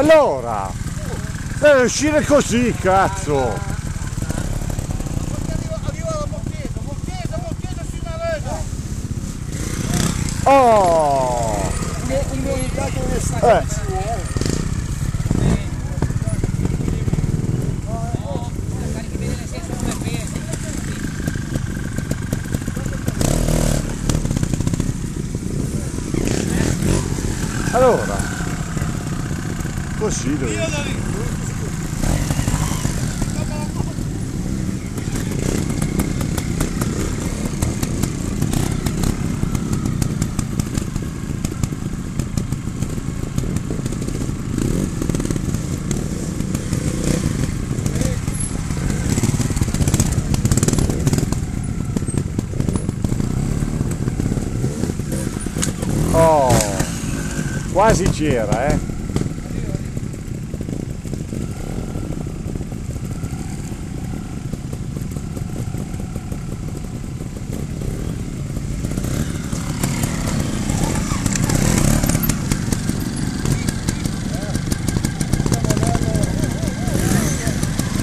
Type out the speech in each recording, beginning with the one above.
allora deve uscire così, cazzo. Arriva la Borghese si navega. Oh, Un unicato che sta allora così dove... Oh, quasi c'era,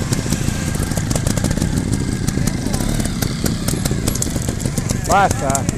Basta.